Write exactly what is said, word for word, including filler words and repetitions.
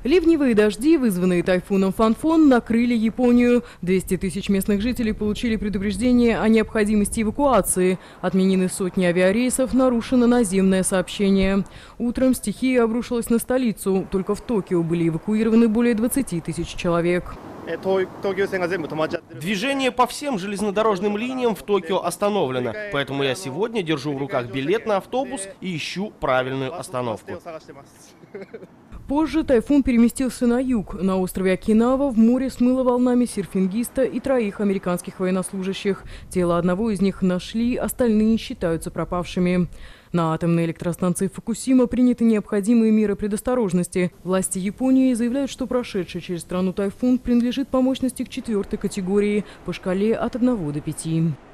Ливневые дожди, вызванные тайфуном Фанфон, накрыли Японию. двести тысяч местных жителей получили предупреждение о необходимости эвакуации. Отменены сотни авиарейсов, нарушено наземное сообщение. Утром стихия обрушилась на столицу. Только в Токио были эвакуированы более двадцати тысяч человек. Движение по всем железнодорожным линиям в Токио остановлено. Поэтому я сегодня держу в руках билет на автобус и ищу правильную остановку. Позже тайфун переместился на юг. На острове Окинава в море смыло волнами серфингиста и троих американских военнослужащих. Тело одного из них нашли, остальные считаются пропавшими. На атомной электростанции Фукусима приняты необходимые меры предосторожности. Власти Японии заявляют, что прошедший через страну тайфун принадлежит по мощности к четвертой категории по шкале от одного до пяти.